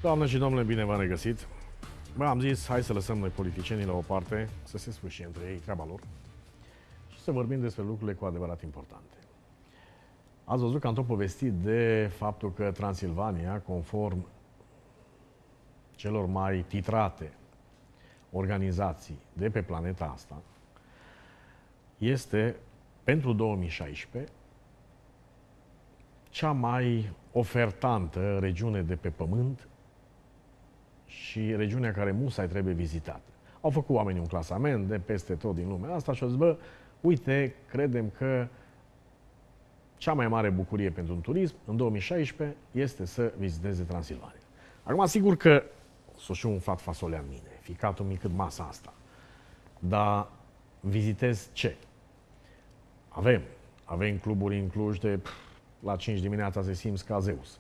Doamne și domnule, bine v-am regăsit. Bă, am zis, hai să lăsăm noi politicienii la o parte, să se sfârșie între ei treaba lor și să vorbim despre lucrurile cu adevărat importante. Ați văzut că am tot povestit de faptul că Transilvania, conform celor mai titrate organizații de pe planeta asta, este, pentru 2016, cea mai ofertantă regiune de pe pământ și regiunea care musai trebuie vizitată. Au făcut oamenii un clasament de peste tot din lumea asta și au zis, bă, uite, credem că cea mai mare bucurie pentru un turism în 2016 este să viziteze Transilvania. Acum, sigur că s-o și umflat fasolea în mine, ficatul mi cât masa asta. Dar vizitez ce? Avem cluburi în Cluj de la 5 dimineața se simți ca Zeus.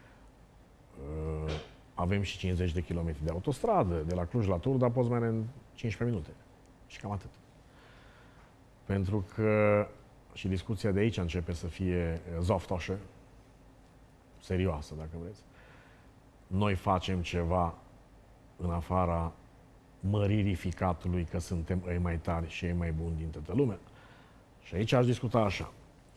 Avem și 50 de kilometri de autostradă, de la Cluj la Turda poți merge în 15 minute. Și cam atât. Pentru că și discuția de aici începe să fie zoftoșă, serioasă, dacă vreți. Noi facem ceva în afara măririi ficatului că suntem ei mai tari și ei mai buni din toată lumea. Și aici aș discuta așa.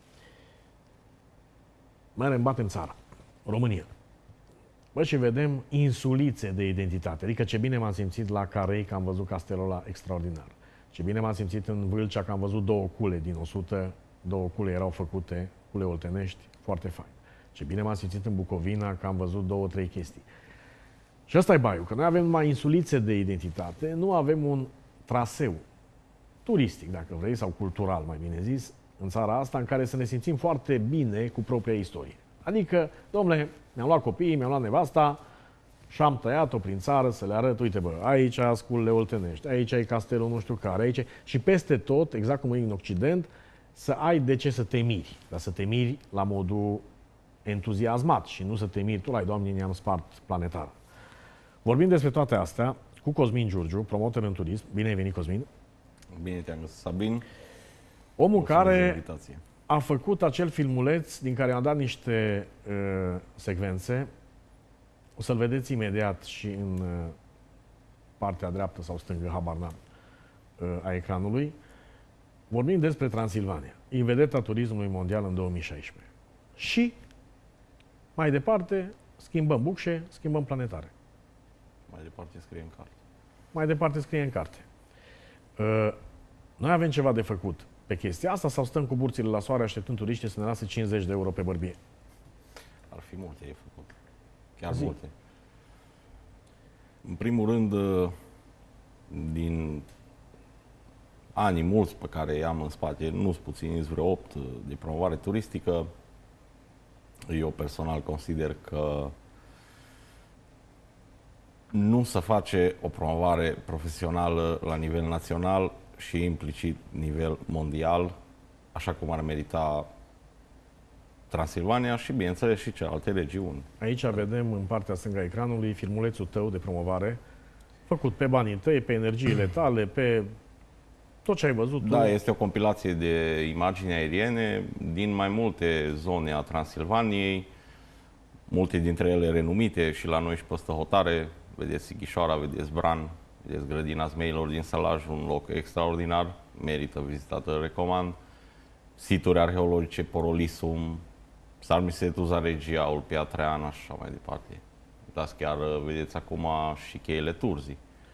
Merem, batem țara, România. Bă, și vedem insulițe de identitate. Adică ce bine m-am simțit la Carei, că am văzut castelul ăla extraordinar. Ce bine m-am simțit în Vâlcea, că am văzut 2 cule din 100. 2 cule erau făcute, cule oltenești, foarte fain. Ce bine m-am simțit în Bucovina, că am văzut 2-3 chestii. Și ăsta e baiul, că noi avem numai insulițe de identitate, nu avem un traseu turistic, dacă vrei, sau cultural, mai bine zis, în țara asta, în care să ne simțim foarte bine cu propria istorie. Adică, domnule, mi-am luat copiii, mi-am luat nevasta și am tăiat-o prin țară să le arăt, uite bă, aici asculele oltenești, aici e castelul nu știu care, aici și peste tot, exact cum e în Occident, să ai de ce să te miri, dar să te miri la modul entuziasmat și nu să te miri tu, Doamne, ne-am spart planetar. Vorbim despre toate astea cu Cosmin Giurgiu, promotor în turism. Bine ai venit, Cosmin! Bine te-am găsit, Sabin. Omul care a făcut acel filmuleț din care am dat niște secvențe. O să-l vedeți imediat și în partea dreaptă sau stângă, habar n-am, a ecranului. Vorbim despre Transilvania, invedeta turismului mondial în 2016. Și mai departe schimbăm bucșe, schimbăm planetare. Mai departe scrie în carte. Mai departe scrie în carte. Noi avem ceva de făcut pe chestia asta sau stăm cu burțile la soare așteptând turiștii să ne lase 50 de euro pe bărbie? Ar fi multe de făcut. Chiar multe. În primul rând, din anii mulți pe care i-am în spate, nu-s puțini, vreo 8 de promovare turistică, eu personal consider că nu se face o promovare profesională la nivel național și implicit nivel mondial, așa cum ar merita Transilvania și, bineînțeles, și celelalte regiuni. Aici vedem în partea stângă a ecranului filmulețul tău de promovare, făcut pe banii tăi, pe energiile tale, pe tot ce ai văzut. Da, este o compilație de imagini aeriene din mai multe zone a Transilvaniei, multe dintre ele renumite și la noi și peste hotare. Vedeți Sighișoara, vedeți Bran, vedeți grădina Zmeilor din Sălaj, un loc extraordinar, merită vizitată, recomand. Situri arheologice, Porolisum, Sarmisetul Zaregia, Ulpia Traiana și așa mai departe. Uitați, chiar vedeți acum și cheile Turzii.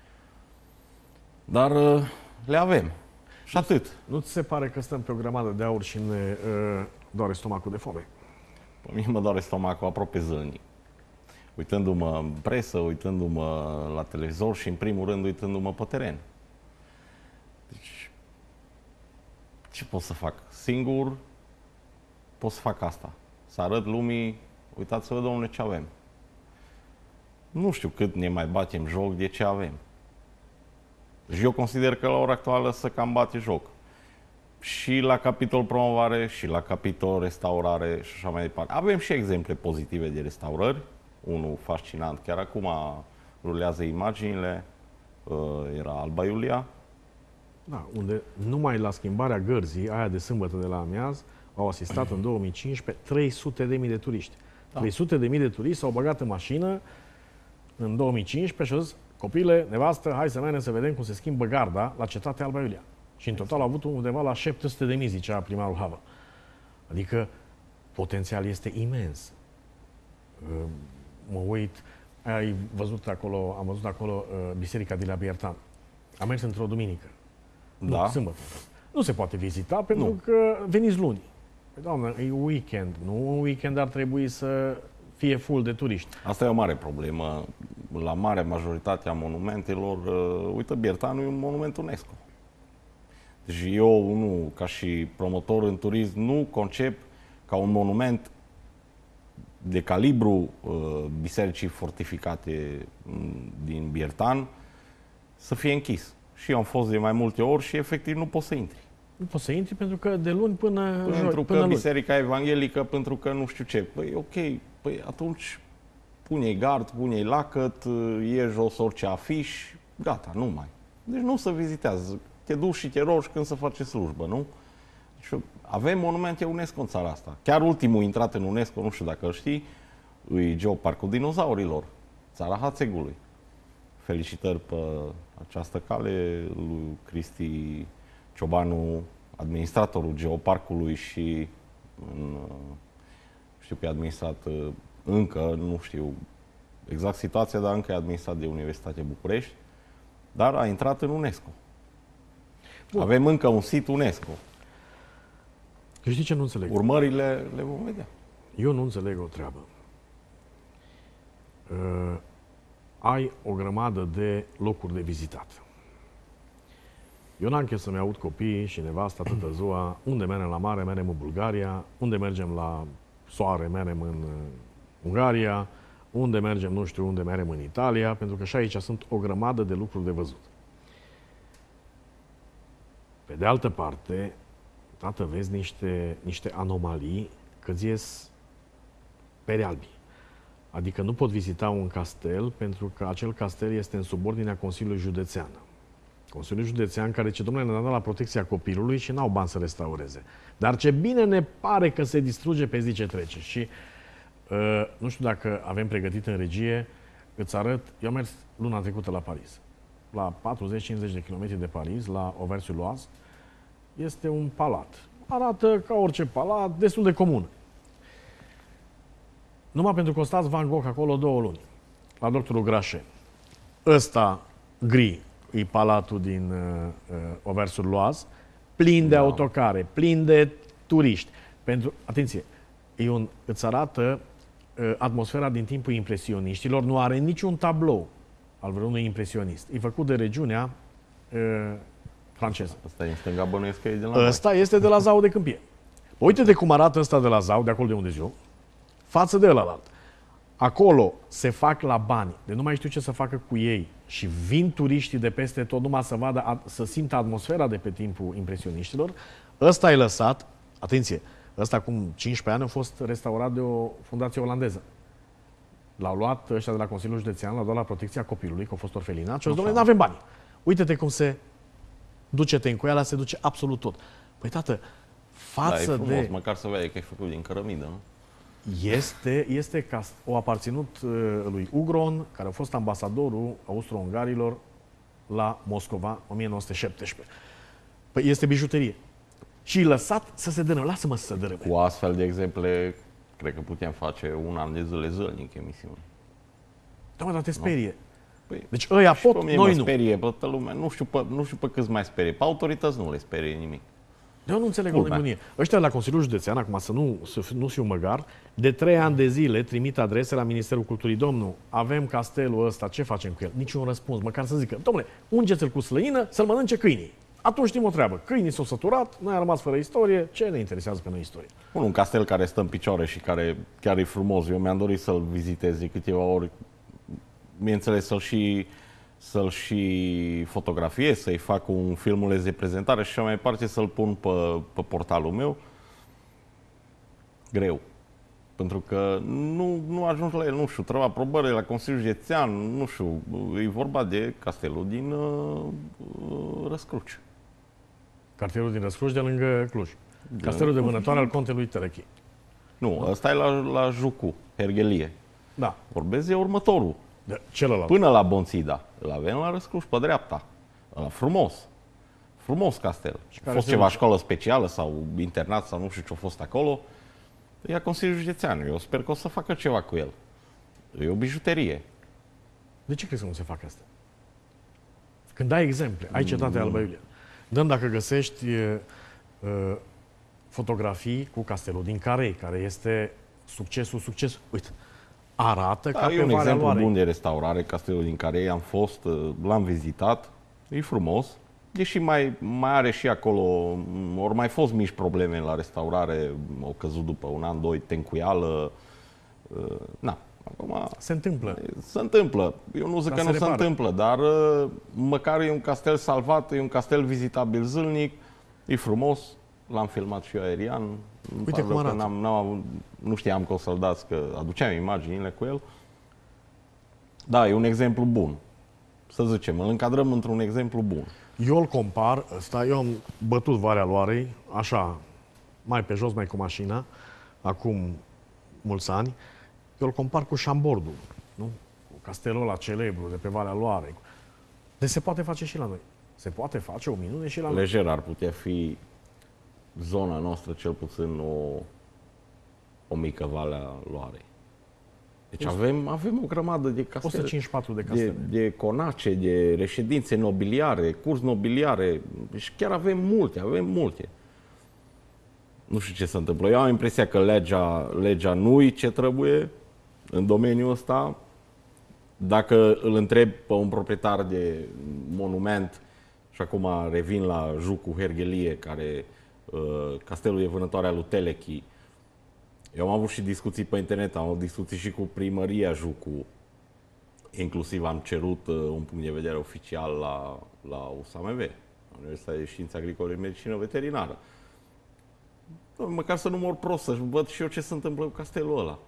Dar le avem. Și atât. Nu ți se pare că stăm pe o grămadă de aur și ne doare stomacul de foame? Pe mine mă doare stomacul aproape zilnic. Uitându-mă în presă, uitându-mă la televizor și, în primul rând, uitându-mă pe teren. Deci, ce pot să fac? Singur pot să fac asta. Să arăt lumii, uitați-vă, domnule, ce avem. Nu știu cât ne mai batem joc de ce avem. Și eu consider că la ora actuală să cam bate joc. Și la capitol promovare, și la capitol restaurare și așa mai departe. Avem și exemple pozitive de restaurări. Unul fascinant, chiar acum rulează imaginile, era Alba Iulia. Da, unde numai la schimbarea gărzii, aia de sâmbătă de la amiaz, au asistat în 2015 300.000 de turiști. Da. 300.000 de turiști s-au băgat în mașină în 2015 și a zis, copile, nevastă, hai să mergem să vedem cum se schimbă garda la Cetatea Alba Iulia. Și în total a avut undeva la 700.000, zicea primarul Hava. Adică potențial este imens. Mă uit, am văzut acolo Biserica de la Biertan. Am mers într-o duminică. Da. Nu, sâmbătă. Nu se poate vizita pentru că veniți luni. Păi, doamnă, e weekend. Nu un weekend ar trebui să fie full de turiști. Asta e o mare problemă. La marea majoritate a monumentelor, uite, Biertanul e un monument UNESCO. Deci eu, nu, ca și promotor în turism, nu concep ca un monument de calibru bisericii fortificate din Biertan să fie închis. Și eu am fost de mai multe ori și efectiv nu poți să intri. Nu poți să intri pentru că de luni până Pentru până că luni. biserica evanghelică, pentru că nu știu ce. Păi ok, păi atunci pune-i gard, pune-i lacăt, e jos orice afiș, gata, nu mai. Deci nu se vizitează. Te duci și te rogi când să faci slujbă, nu? Deci avem monumente UNESCO în țara asta. Chiar ultimul intrat în UNESCO, nu știu dacă îl știi, e Geoparcul Dinozaurilor, țara Hațegului. Felicitări pe această cale lui Cristi Ciobanu, administratorul Geoparcului și știu că e administrat încă, nu știu exact situația, dar încă e administrat de Universitatea București, dar a intrat în UNESCO. Bun. Avem încă un sit UNESCO. Eu știi ce nu înțeleg? Urmările le vom vedea. Eu nu înțeleg o treabă. Ai o grămadă de locuri de vizitat. Eu n-am chef să-mi aud copiii și nevasta toată ziua unde mergem la mare, mergem în Bulgaria, unde mergem la soare, mergem în Ungaria, unde mergem, nu știu unde mergem în Italia, pentru că și aici sunt o grămadă de lucruri de văzut. Pe de altă parte, tată, vezi niște anomalii că ies pere albi. Adică nu pot vizita un castel pentru că acel castel este în subordinea Consiliului Județean. Consiliul Județean care ce domnule ne-a dat la protecția copilului și n-au bani să restaureze. Dar ce bine ne pare că se distruge pe zi ce trece. Și nu știu dacă avem pregătit în regie, îți arăt, eu am mers luna trecută la Paris. La 40-50 de kilometri de Paris, la Auvers-sur-Oise, este un palat. Arată ca orice palat, destul de comun. Numai pentru că o stați Van Gogh acolo 2 luni, la doctorul Grachet. Ăsta, gri, e palatul din Auvers-sur-Oise, plin de autocare, plin de turiști. Atenție, îți arată atmosfera din timpul impresioniștilor, nu are niciun tablou al vreunui impresionist. E făcut de regiunea franceză. Asta e în stânga, bănuiesc că e de la Ăsta este de la Zau de Câmpie. Uite de cum arată ăsta de la Zau, de acolo de unde eu, față de ălalt. Acolo se fac la bani, de nu mai știu ce să facă cu ei și vin turiștii de peste tot numai să vadă, să simtă atmosfera de pe timpul impresioniștilor. Ăsta e lăsat, atenție, ăsta acum 15 ani a fost restaurat de o fundație olandeză. L-au luat ăștia de la Consiliul Județean, l-au dat la protecția copilului, că a fost orfelinat și au zis, dom'le, n-avem bani. Uite-te cum se duce-te în cuiala, se duce absolut tot. Păi, tată, față e frumos, de... măcar să vede că e făcut din cărămidă, nu? O aparținut lui Ugron, care a fost ambasadorul austro-ungarilor la Moscova, 1917. Păi este bijuterie. Și lăsat să se dărâme. Lasă-mă să se dărâme. Cu astfel de exemple, cred că putem face un an de zile zilnic emisiune. Da, mă, dar te sperie. Păi, deci ăia și pot, pe mine noi mă nu. sperie pe toată lumea. Nu știu pe câți mai sperie. Pe autorități nu le sperie nimic. Eu nu înțeleg o nebunie. Ăștia la Consiliul Județean, acum să nu fiu măgar, de 3 ani de zile trimit adrese la Ministerul Culturii. Domnul, avem castelul ăsta, ce facem cu el? Niciun răspuns, măcar să zică, domnule, ungeți-l cu slăină să-l mănânce câinii. Atunci știm o treabă. Câinii s-au săturat, noi am rămas fără istorie, ce ne interesează pe noi istorie? Un castel care stă în picioare și care chiar e frumos. Eu mi-am dorit să-l vizitez de câteva ori. Bineînțeles, să-l și fotografiez, să-i fac un filmuleț de prezentare și așa mai departe, să-l pun pe portalul meu. Greu. Pentru că nu ajungi la el, nu știu, trebuie aprobare la Consiliul Județean, nu știu, e vorba de castelul din Răscruci. Cartierul din Răscruci de lângă Cluj. Castelul de vânătoare al contelui Terechi. Nu, ăsta e la Jucu, Herghelie. Da. Vorbesc de următorul. De celălalt. Până la Bonțida. Îl avem la Răscruș, pe dreapta. Frumos. Frumos castel. A fost ceva școală specială sau internat sau nu știu ce a fost acolo. Ia Consiliul Județean. Eu sper că o să facă ceva cu el. E o bijuterie. De ce crezi că nu se fac asta? Când dai exemple, ai Cetatea Albă Iulia. Dăm dacă găsești fotografii cu castelul din Carei, care este succesul. Uite, arată ca pe E un Valea exemplu Loarei. bun de restaurare, castelul din Carei. Am fost, l-am vizitat. E frumos. Deși mai are și acolo, ori mai fost mici probleme la restaurare, au căzut după un an, doi, tencuială. Na, acum Se întâmplă. se întâmplă. Eu nu zic Dar că se nu se repară. întâmplă, dar măcar e un castel salvat, e un castel vizitabil zilnic, e frumos. L-am filmat și eu aerian. Uite cum arată. Nu știam că o să-l dați, că aduceam imaginile cu el. Da, e un exemplu bun. Să zicem, îl încadrăm într-un exemplu bun. Eu îl compar, eu am bătut Valea Loarei, așa, mai pe jos, mai cu mașina, acum mulți ani. Eu îl compar cu Șambordul, nu? Cu castelul ăla celebru de pe Valea Loarei. Deci se poate face și la noi. Se poate face o minune și la noi. Lejer ar putea fi zona noastră, cel puțin o mică Valea Loarei. Deci avem o grămadă de castele. 154 de castele. De conace, de reședințe nobiliare, curs nobiliare. Deci chiar avem multe. Nu știu ce se întâmplă. Eu am impresia că legea nu-i ce trebuie în domeniul ăsta. Dacă îl întreb pe un proprietar de monument, și acum revin la Jucu Hergelie, care castelul e vânătoarea lui Telechi. Eu am avut și discuții pe internet, am avut discuții și cu primăria Jucu. Inclusiv am cerut un punct de vedere oficial la USAMV, Universitatea de Științe Agricole și Medicină Veterinară. Măcar să nu mor prost, să văd și eu ce se întâmplă cu castelul ăla.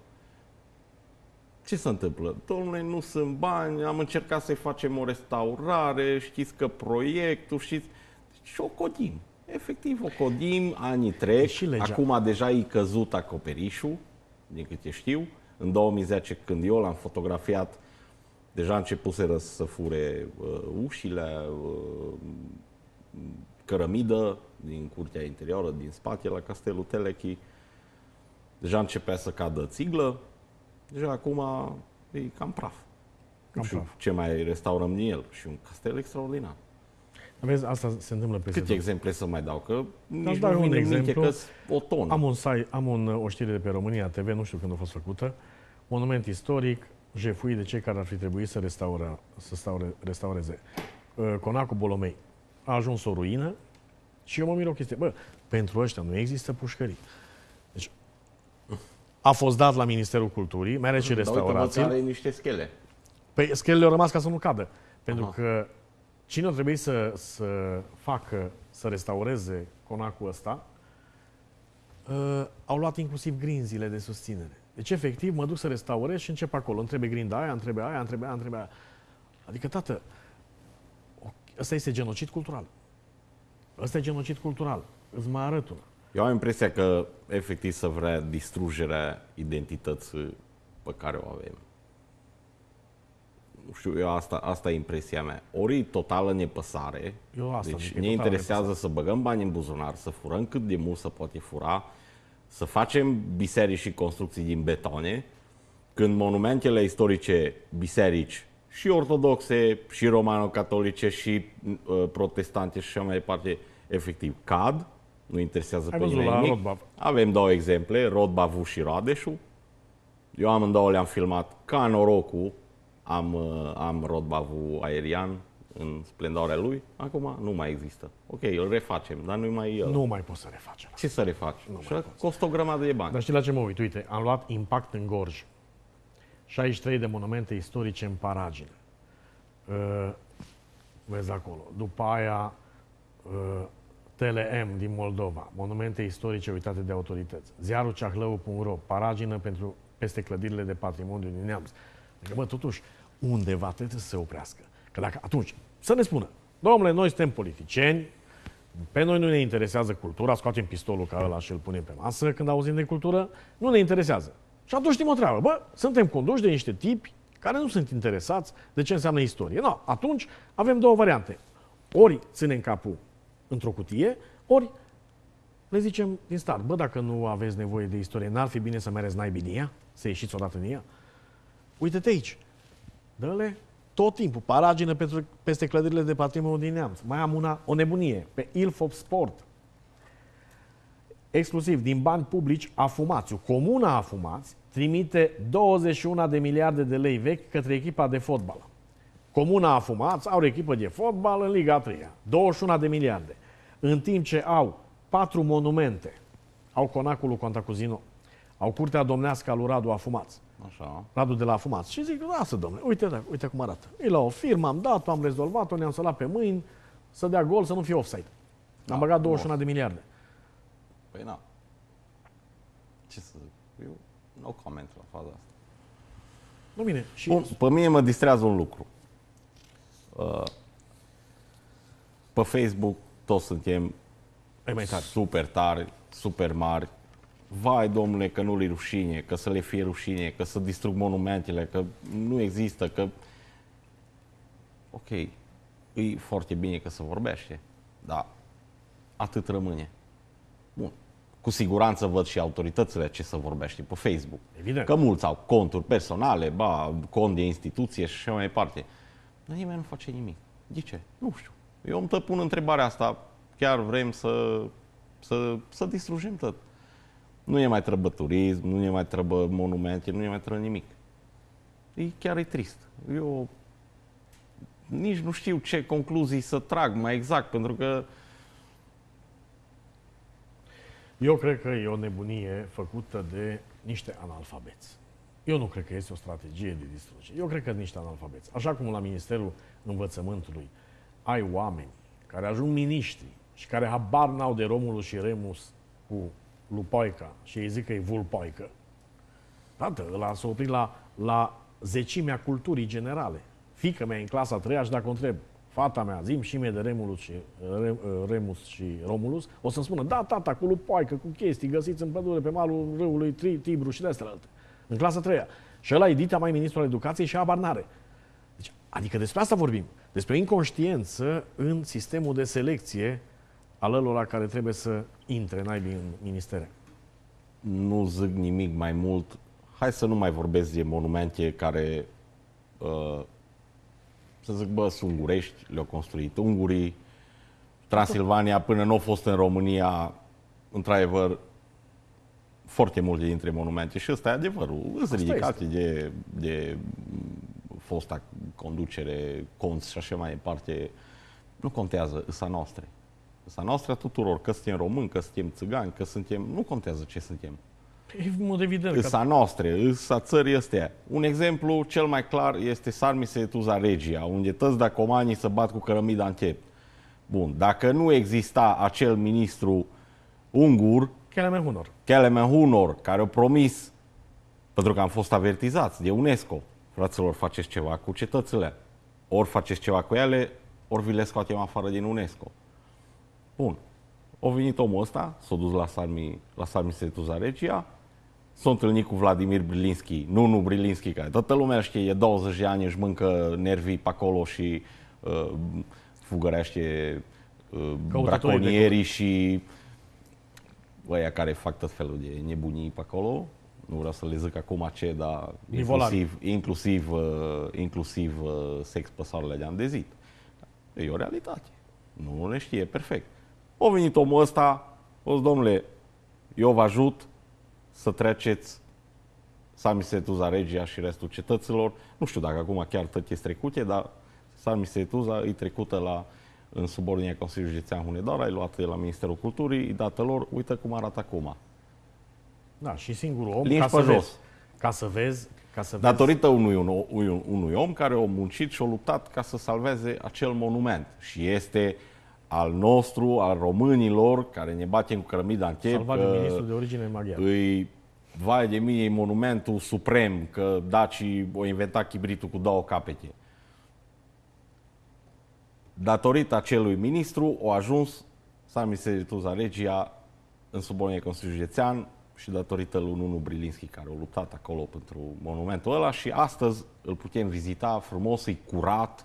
Ce se întâmplă? Dom'le, nu sunt bani, am încercat să-i facem o restaurare, știți că proiectul, știți... Și o codim. Efectiv, o codim, anii trec, acum deja e căzut acoperișul, din câte știu. În 2010, când eu l-am fotografiat, deja începuseră să fure ușile, cărămidă din curtea interioară, din spate, la castelul Telechi. Deja începea să cadă țiglă, deja acum e cam praf. Nu știu ce mai restaurăm din el. Și un castel extraordinar. Vezi, asta se întâmplă peste Câte exemple să mai dau? Că nici dau nu un vine exemplu. că o tonă. Am o știre de pe România TV, nu știu când a fost făcută. Monument istoric, jefuit de cei care ar fi trebuit să restaureze. Conacul Bolomei a ajuns o ruină și eu mă mir o chestie. Bă, pentru ăștia nu există pușcării. Deci, a fost dat la Ministerul Culturii, mai are și restaurații. Are niște schele. Păi schelele au rămas ca să nu cadă. Pentru că cine a trebuit să restaureze conacul ăsta, au luat inclusiv grinzile de susținere. Deci, efectiv, mă duc să restaurez și încep acolo. Întrebe grinda aia, întrebe aia. Adică, tată, ăsta este genocid cultural. Ăsta e genocid cultural. Îți mai arăt una. Eu am impresia că, efectiv, să vrea distrugerea identității pe care o avem. Nu știu, eu asta e impresia mea. Ori e totală nepăsare, deci ne interesează să băgăm bani în buzunar, să furăm cât de mult se poate fura, să facem biserici și construcții din betone, când monumentele istorice, biserici și ortodoxe, și romano-catolice, și protestante și așa mai departe, efectiv cad, nu interesează pe nimeni nimic. Avem două exemple, Rodbavul și Radeșul. Eu amândouă le-am filmat ca norocul. Am Rodbavul aerian în splendoarea lui. Acum nu mai există. Ok, îl refacem, dar nu mai el. Nu mai poți să refacem. Ce să refaci? Costă o grămadă de bani. Dar știi la ce mă uit? Uite, am luat Impact în Gorj. 63 de monumente istorice în paragină. Vezi acolo. După aia, TLM din Moldova. Monumente istorice uitate de autorități. Ziarul Ceahlău.ro. Paragină peste clădirile de patrimoniu din Neamț. Adică, bă, totuși, undeva trebuie să se oprească. Că dacă atunci, să ne spună, domnule, noi suntem politicieni, pe noi nu ne interesează cultura, scoatem pistolul ca ăla și îl punem pe masă când auzim de cultură, nu ne interesează. Și atunci știm o treabă. Bă, suntem conduși de niște tipi care nu sunt interesați de ce înseamnă istorie. No, atunci avem două variante. Ori ținem capul într-o cutie, ori le zicem din start, bă, dacă nu aveți nevoie de istorie, n-ar fi bine să mereți naibii din ea? Să ieșiți odată în ea? Uite-te aici. Dă-le tot timpul, paragină peste clădirile de patrimoniu din Neamț. Mai am o nebunie, pe Ilfop Sport. Exclusiv din bani publici, Afumațiu, Comuna Afumați, trimite 21 de miliarde de lei vechi către echipa de fotbal. Comuna Afumați au o echipă de fotbal în Liga 3, 21 de miliarde. În timp ce au 4 monumente, au Conacul lui Cantacuzino, au Curtea Domnească a lui Radu Afumați, Așa. Radu de la Afumați. Și zic, lasă, domnule, uite cum arată. E la o firmă, am dat-o, am rezolvat-o, ne-am sălat pe mâini, să dea gol, să nu fie offside. Am băgat 21 de miliarde. Păi na. Ce să zic? Eu nu coment la faza asta. Nu bine. Și Bun, pe mine mă distrează un lucru. Pe Facebook toți suntem e mai tare. super tari, super mari. Vai, domnule, că nu le rușine, că să le fie rușine, că să distrug monumentele, că nu există, că... Ok, e foarte bine că se vorbește, dar atât rămâne. Bun. Cu siguranță văd și autoritățile ce să vorbește pe Facebook. Evident. Că mulți au conturi personale, cont de instituție și așa mai departe. Dar nimeni nu face nimic. De ce? Nu știu. Eu îmi pun întrebarea asta. Chiar vrem să distrugem tot. Nu ne mai trebuie turism, nu ne mai trebuie monumente, nu ne mai trebuie nimic. Chiar e trist. Eu nici nu știu ce concluzii să trag mai exact, pentru că Eu cred că e o nebunie făcută de niște analfabeți. Eu nu cred că este o strategie de distrugere. Eu cred că niște analfabeți. Așa cum la Ministerul Învățământului ai oameni care ajung miniștri și care habar n-au de Romulus și Remus cu Lupoica și îi zic că e Vulpoică. Tată, ăla s-a oprit la zecimea culturii generale. Fiica mea în clasa 3-a și dacă o întreb, fata mea, zi-mi și mie de Remus și Romulus, o să-mi spună, da, tata, cu lupoaică, cu chestii găsiți în pădure pe malul râului Tibru și de astea alte. În clasa 3-a. Și ăla e dita mai ministrul educației și habar n-are. Deci, adică despre asta vorbim. Despre inconștiență în sistemul de selecție al ălora care trebuie să intre naibii în ministere. nu zic nimic mai mult. Hai să nu mai vorbesc de monumente care, să zic, bă, sunt ungurești, le-au construit ungurii. Transilvania, până nu a fost în România, într-adevăr, foarte multe dintre monumente, și ăsta e adevărul, sunt ridicate de fosta conducere, conți și așa mai departe. Nu contează, îs a noastră. Îs a noastră tuturor, că suntem români, că suntem țigani, că suntem... Nu contează ce suntem. E în mod evident. Îs a noastră, îs a țării astea. Un exemplu cel mai clar este Sarmisetuza Regia, unde toți dacomanii se bat cu cărămida în piept. Bun, dacă nu exista acel ministru ungur, Kelemen Hunor, care a promis, pentru că am fost avertizați de UNESCO, fraților, faceți ceva cu cetățile, ori faceți ceva cu ele, ori vi le scoatem afară din UNESCO. Bun. A venit omul ăsta, s-a dus la Sarmisetuza Regia, s-a întâlnit cu Vladimir Brilinski, nu Brilinski, care toată lumea știe, e 20 de ani, își mâncă nervii pe acolo și fugărește braconierii și ăia care fac tot felul de nebunii pe acolo. Nu vreau să le zic acum ce, dar inclusiv sex pe soarele de andezit. E o realitate. Nu le știe perfect. A venit omul ăsta, o zis, domnule, eu vă ajut să treceți Sarmisetuza Regia și restul cetăților. Nu știu dacă acum chiar tot este trecute, dar Sarmisetuza e trecută în subordinea Consiliului Județean Hunedoara, e luată de la Ministerul Culturii, e dată lor, uite cum arată acum. Da, și singurul om, ca să vezi. Datorită unui om care a muncit și a luptat ca să salveze acel monument. Și este al nostru, al românilor, care ne batem cu cărămida în piept. Salvat de ministrul de origine maghiară. Vai de mine, e monumentul suprem, că dacii au inventat chibritul cu două capete. Datorită acelui ministru, a ajuns Sarmisetuza Regia în subordine Consiliului Județean și datorită lui Nunu Brilinski, care a luptat acolo pentru monumentul ăla și astăzi îl putem vizita frumos, e curat,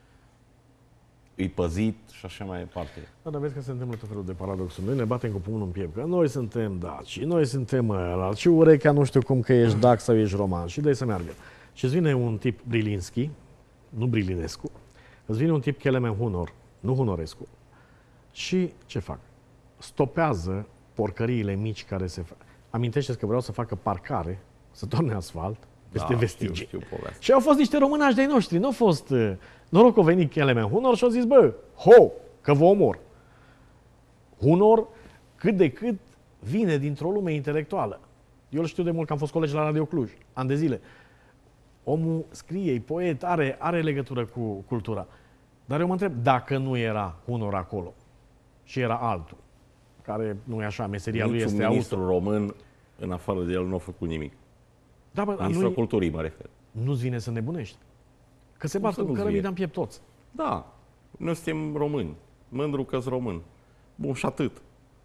e păzit și așa mai departe. Da, dar vezi că se întâmplă tot felul de paradoxuri. Noi ne batem cu pumnul în piept, că noi suntem daci, noi suntem ăla, și urechea nu știu cum că ești dac sau ești roman și dai să meargă. Și îți vine un tip Brilinski, nu Brilinescu, îți vine un tip Kelemen Hunor, nu Hunorescu. Și ce fac? Stopează porcăriile mici care se fac. Amintește-ți că vreau să facă parcare, să torne asfalt peste vestigii. Știu Și au fost niște românași de-ai noștri, nu au fost... Noroc că a venit Kelemen Hunor și au zis, bă, ho, că vă omor. Hunor, cât de cât, vine dintr-o lume intelectuală. Eu îl știu de mult că am fost colegi la Radio Cluj, ani de zile. Omul scrie, e poet, are legătură cu cultura. Dar eu mă întreb, dacă nu era Hunor acolo și era altul, care nu e așa, meseria lui este ministru român, în afară de el, nu a făcut nimic. Da, bă, Ministrul culturii, mă refer. Nu-ți vine să nebunești. Că se bată cu cărămida în piept toți. Da, noi suntem români. Mândru că-s român. Bun, și atât.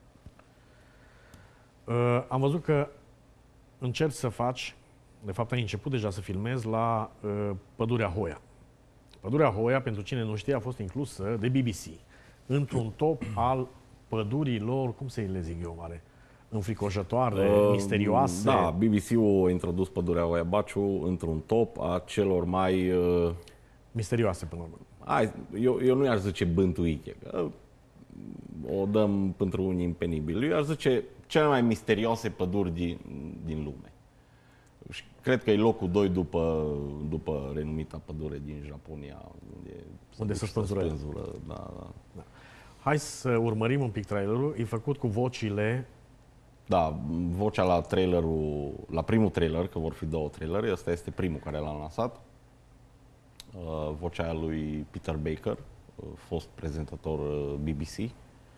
Am văzut că încerci să faci, de fapt ai început deja să filmezi la Pădurea Hoia. Pădurea Hoia, pentru cine nu știe, a fost inclusă de BBC într-un top al pădurilor, cum să le zic eu, mare, înfricoșătoare, misterioase. Da, BBC-ul a introdus Pădurea Hoia Baciu într-un top a celor mai... misterioase, până la urmă. Eu nu i-aș zice bântuite, că o dăm pentru unii impenibili. Eu i-aș zice cele mai misterioase păduri din lume. Și cred că e locul 2 după renumita pădure din Japonia, unde se spânzură. Da. Hai să urmărim un pic trailerul. E făcut cu vocile. Da, vocea la primul trailer, că vor fi 2 trailere, ăsta este primul care l-am lansat. Vocea aia lui Peter Baker, fost prezentator BBC.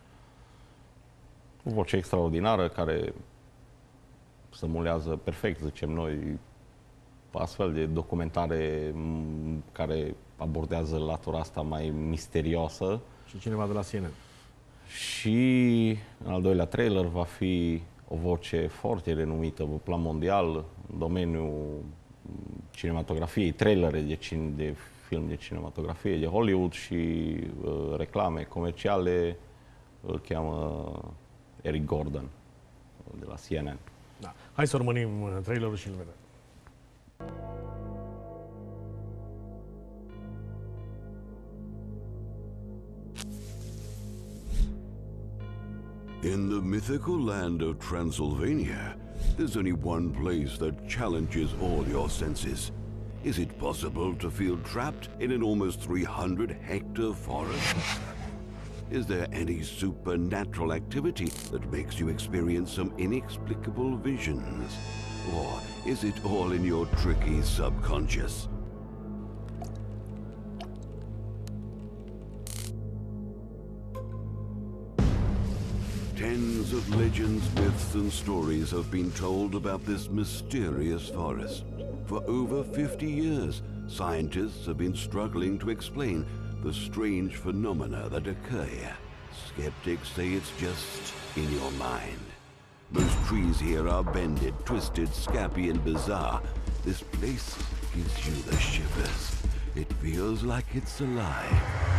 O voce extraordinară care se mulează perfect, zicem noi, astfel de documentare care abordează latura asta mai misterioasă. Și cineva de la CNN. Și în al doilea trailer va fi o voce foarte renumită pe plan mondial în domeniul cinematografiei, trailere de film de cinematografie de Hollywood și reclame comerciale. Îl cheamă Eric Gordon de la CNN. Da. Hai să urmărim trailerul și îl vedem. In the mythical land of Transylvania, there's only one place that challenges all your senses. Is it possible to feel trapped in an almost 300-hectare forest? Is there any supernatural activity that makes you experience some inexplicable visions? Or is it all in your tricky subconscious? Tens of legends, myths, and stories have been told about this mysterious forest. For over 50 years, scientists have been struggling to explain the strange phenomena that occur here. Skeptics say it's just in your mind. Most trees here are bended, twisted, scabby, and bizarre. This place gives you the shivers. It feels like it's alive.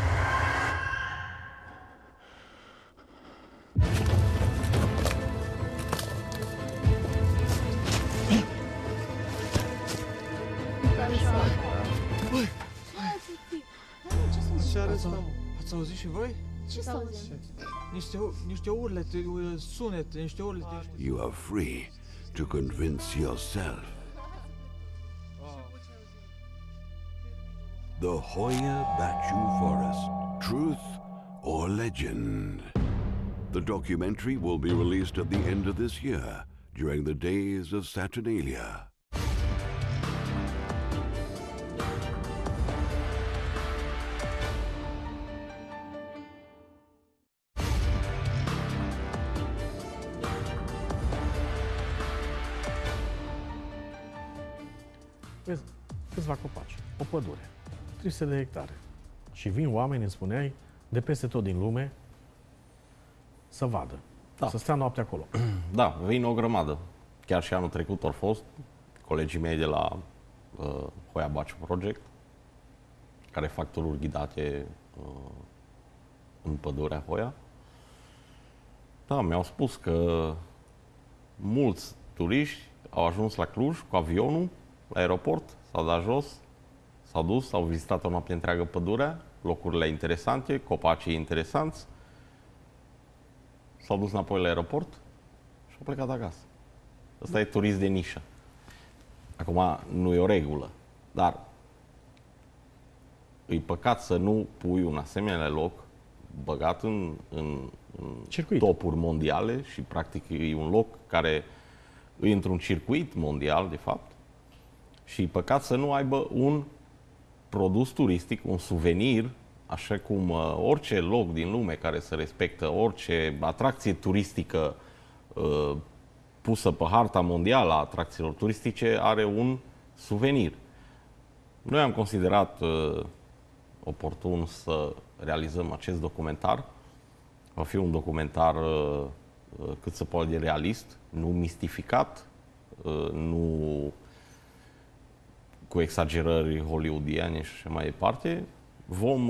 Ați auzit și voi? Ce să auzim? Niște urlete, sunete, niște urlete. You are free to convince yourself. The Hoya Baciu Forest, truth or legend? The documentary will be released at the end of this year, during the days of Saturnalia. Vezi, câțiva copaci, o pădure, 300 de hectare. Și vin oameni, îmi spuneai, de peste tot din lume să vadă, Da. să stea noaptea acolo. Da, vin o grămadă. chiar și anul trecut au fost colegii mei de la Hoia Baciu Project, care fac tururi ghidate în pădurea Hoia. Da, mi-au spus că mulți turiști au ajuns la Cluj cu avionul, la aeroport, s-au dat jos, s-au dus, au vizitat o noapte întreagă pădurea, locurile interesante, copacii interesanți, s-au dus înapoi la aeroport și au plecat acasă. Ăsta e turism de nișă. Acum, nu e o regulă, dar e păcat să nu pui un asemenea loc băgat în topuri mondiale și practic e un loc care e într-un circuit mondial, de fapt, și e păcat să nu aibă un produs turistic, un suvenir, așa cum orice loc din lume care se respectă, orice atracție turistică pusă pe harta mondială a atracțiilor turistice are un suvenir. Noi am considerat oportun să realizăm acest documentar. Va fi un documentar cât se poate de realist, nu mistificat, nu cu exagerări hollywoodiene și așa mai departe. Vom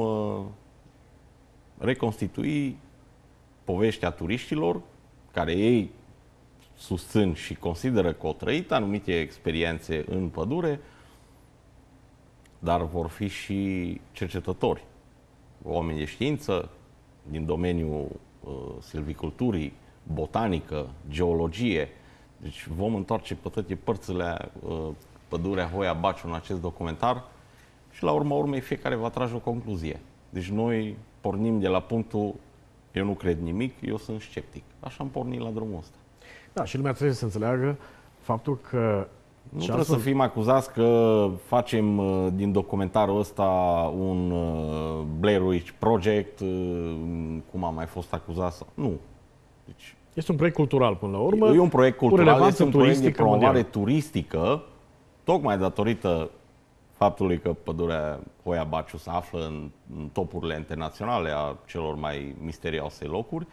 reconstitui poveștea turiștilor care ei susțin și consideră că au trăit anumite experiențe în pădure, dar vor fi și cercetători, oameni de știință din domeniul silviculturii, botanică, geologie. Deci vom întoarce pe toate părțile pădurea Hoia Baciu în acest documentar și la urma urmei fiecare va trage o concluzie. Deci noi pornim de la punctul eu nu cred nimic, eu sunt sceptic. Așa am pornit la drumul ăsta. Da, și lumea trebuie să înțeleagă faptul că nu trebuie să fim acuzați că facem din documentarul ăsta un Blair Witch Project, cum am mai fost acuzat. Nu. Deci, este un proiect cultural până la urmă. E un proiect cultural, este un proiect de promovare turistică, tocmai datorită faptului că pădurea Hoia Baciu se află în topurile internaționale a celor mai misterioase locuri.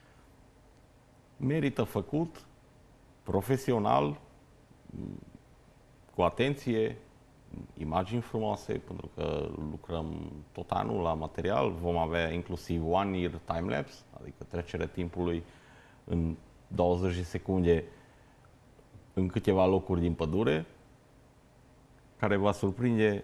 Merită făcut profesional, cu atenție, imagini frumoase, pentru că lucrăm tot anul la material. Vom avea inclusiv one year time-lapse, adică trecerea timpului în 20 de secunde în câteva locuri din pădure, care va surprinde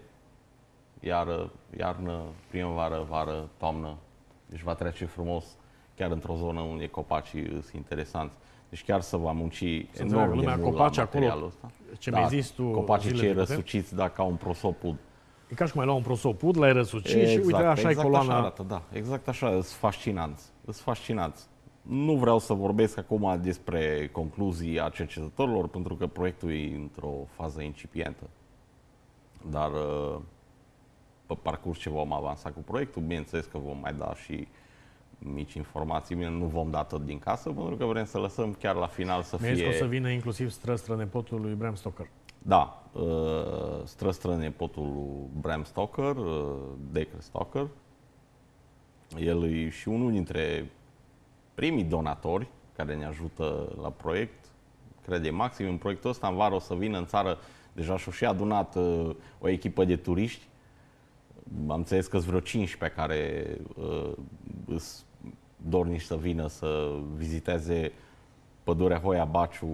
iarnă, primăvară, vară, toamnă. Deci va trece frumos chiar într-o zonă unde copacii sunt interesanți. Deci chiar să va munci enorm de mult la materialul ăsta. Ce mi-ai zis tu, copacii cei răsuciți, da, ca un prosopud. E ca și cum ai lua un prosopud, l-ai răsucit și uite, așa e coloana. Așa arată, da, exact așa, sunt fascinanți. Sunt fascinanți. Nu vreau să vorbesc acum despre concluzii a cercetătorilor, pentru că proiectul e într-o fază incipientă. Dar pe parcurs ce vom avansa cu proiectul, bineînțeles că vom mai da și mici informații, nu vom da tot din casă, pentru că vrem să lăsăm chiar la final să fie... Mi-ai zis că o să vină inclusiv stră-strănepotul lui Bram Stoker. Da, stră-strănepotul lui Bram Stoker, Dacre Stoker. El e și unul dintre primii donatori care ne ajută la proiect. Crede maxim în proiectul ăsta. În vară o să vină în țară, deja și-a și adunat o echipă de turiști. Am înțeles că sunt vreo 15 care îs dornici să vină să viziteze pădurea Hoia Baciu,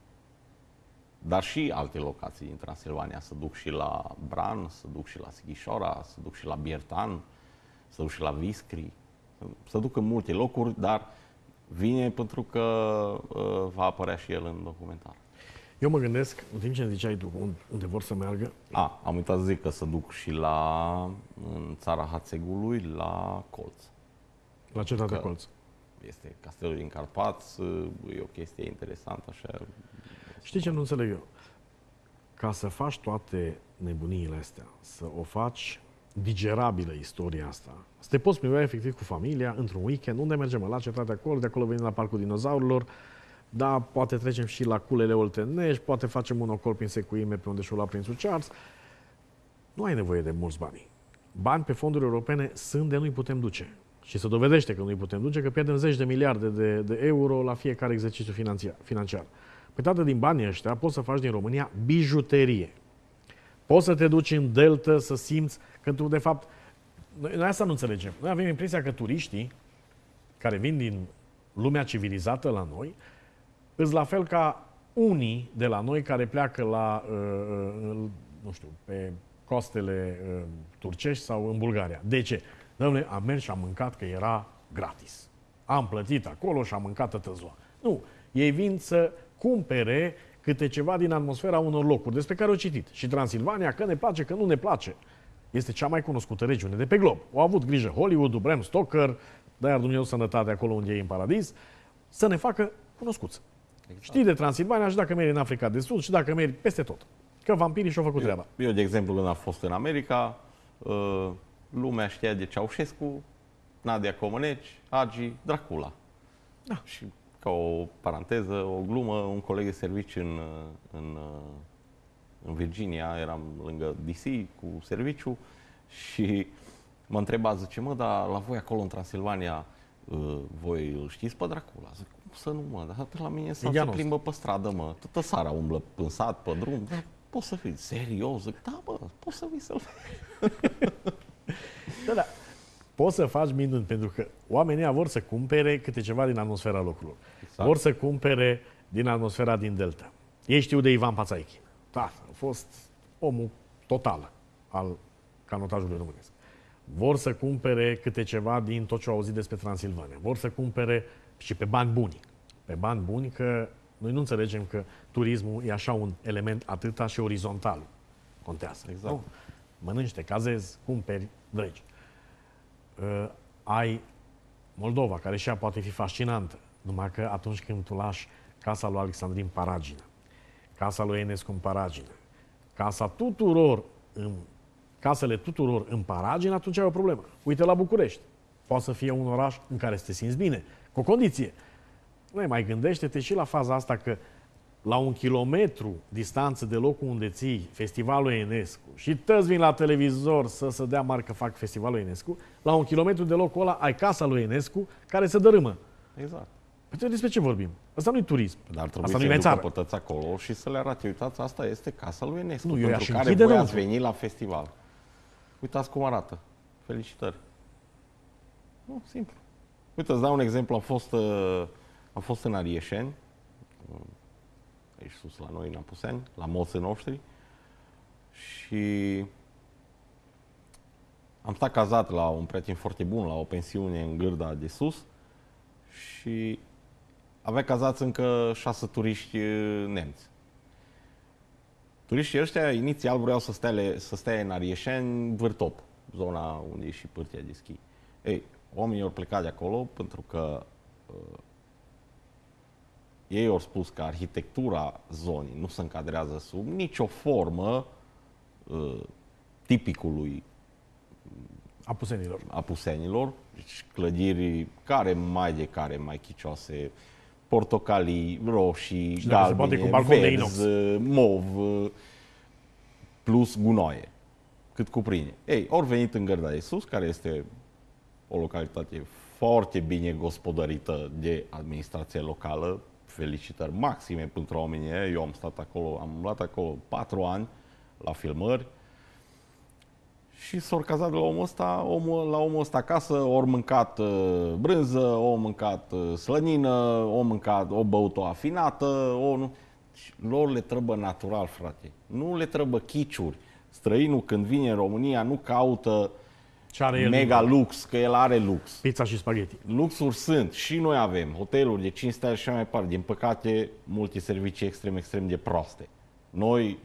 dar și alte locații din Transilvania. Să duc și la Bran, să duc și la Sighișoara, să duc și la Biertan, să duc și la Viscri, să duc în multe locuri, dar vine pentru că va apărea și el în documentar. Eu mă gândesc, în timp ce îmi ziceai tu unde vor să meargă... Am uitat să zic că să duc și în țara Hațegului, la Colț. La Cetatea Colț. Este castelul din Carpați, e o chestie interesantă, așa. Știi ce nu înțeleg eu? Ca să faci toate nebuniile astea, să o faci digerabilă istoria asta, să te poți plimba efectiv cu familia într-un weekend, unde mergem? La Cetatea Colț, de acolo venim la Parcul Dinozaurilor, da, poate trecem și la culele oltenești, poate facem un ocol prin Secuime, pe unde și-o lua Prințul Charles. Nu ai nevoie de mulți bani. Bani pe fonduri europene sunt de nu-i putem duce. Și se dovedește că nu-i putem duce, că pierdem 10 de miliarde de euro la fiecare exercițiu financiar. Păi, tată, din banii ăștia poți să faci din România bijuterie. Poți să te duci în delta să simți că tu, de fapt, noi asta nu înțelegem. Noi avem impresia că turiștii care vin din lumea civilizată la noi îs la fel ca unii de la noi care pleacă la, nu știu, pe costele turcești sau în Bulgaria. De ce? Dom'le, am mers și am mâncat că era gratis. Am plătit acolo și am mâncat toată ziua. Nu. Ei vin să cumpere câte ceva din atmosfera unor locuri despre care au citit. Și Transilvania, că ne place, că nu ne place, este cea mai cunoscută regiune de pe glob. Au avut grijă Hollywood, Bram Stoker, dar Dumnezeu sănătate acolo unde e în paradis, să ne facă cunoscuți. Exact. Știi de Transilvania și dacă mergi în Africa de Sud și dacă mergi peste tot. Că vampirii și-au făcut treaba. Eu, de exemplu, când am fost în America, lumea știa de Ceaușescu, Nadia Comăneci, Hagi, Dracula. Da. Și ca o paranteză, o glumă, un coleg de serviciu în Virginia, eram lângă DC cu serviciu și mă întreba, zice, mă, dar la voi acolo în Transilvania, voi îl știți pe Dracula? Zic, cum să nu, mă, dar la mine se plimbă pe stradă, mă, toată seara umblă în sat, pe drum, dar poți să fii serios? Zic, da, bă, poți să vii să-l Da. Poți să faci minuni, pentru că oamenii vor să cumpere câte ceva din atmosfera locurilor. Exact. Vor să cumpere din atmosfera din Delta. Ei știu de Ivan Pațaichi. Da, a fost omul total al canotajului românesc. Vor să cumpere câte ceva din tot ce au auzit despre Transilvania. Vor să cumpere și pe bani buni. Pe bani buni, că noi nu înțelegem că turismul e așa un element atâta și orizontal. Contează. Exact. Nu? Mănânci, te cazezi, cumperi, dregi. Ai Moldova, care și ea poate fi fascinantă, numai că atunci când tu lași casa lui Alexandrin Paragină, casa lui Enescu în Paragină, casele tuturor în Paragină, atunci ai o problemă. Uite la București. Poate să fie un oraș în care să te simți bine, cu o condiție. Nu mai gândește-te și la faza asta că la 1 kilometru distanță de locul unde ții festivalul Enescu și toți vin la televizor să se dea mari că fac festivalul Enescu, la 1 kilometru de locul ăla ai casa lui Enescu care se dărâmă. Exact. Păi despre ce vorbim? Asta nu e turism. Dar ar trebui asta să-i nu e ducă pe acolo și să le arate, uitați, asta este casa lui Enescu, nu, pentru care voi ați venit la festival. Uitați cum arată. Felicitări. Nu, simplu. Uite, îți dau un exemplu. Am fost în Arieșeni, aici sus la noi în Apuseni, la moții noștri, și am stat cazat la un prieten foarte bun, la o pensiune în Gârda de sus, și avea cazați încă 6 turiști nemți. Turiștii ăștia inițial vreau să stea în Arieșeni, Vârtop, zona unde e și pârtia de schi. Ei, oamenii au plecat de acolo pentru că ei au spus că arhitectura zonii nu se încadrează sub nicio formă tipicului apusenilor. Deci clădiri care mai chicioase, portocalii, roșii, galbene, verzi, mov, plus gunoaie, cât cuprinde. Ei, au venit în Gărda de Sus, care este o localitate foarte bine gospodărită de administrație locală. Felicitări maxime pentru oamenii. Eu am stat acolo, am luat acolo 4 ani la filmări și s-au cazat de la omul ăsta acasă, ori mâncat brânză, ori mâncat slănină, ori mâncat, o băut-o afinată, lor le trebuie natural, frate. Nu le trebuie chiciuri. Străinul când vine în România nu caută mega lux, că el are lux. Pizza și spaghetti. Luxuri sunt. Și noi avem hoteluri de 5 stele și așa mai departe. Din păcate, multe servicii extrem de proaste. Noi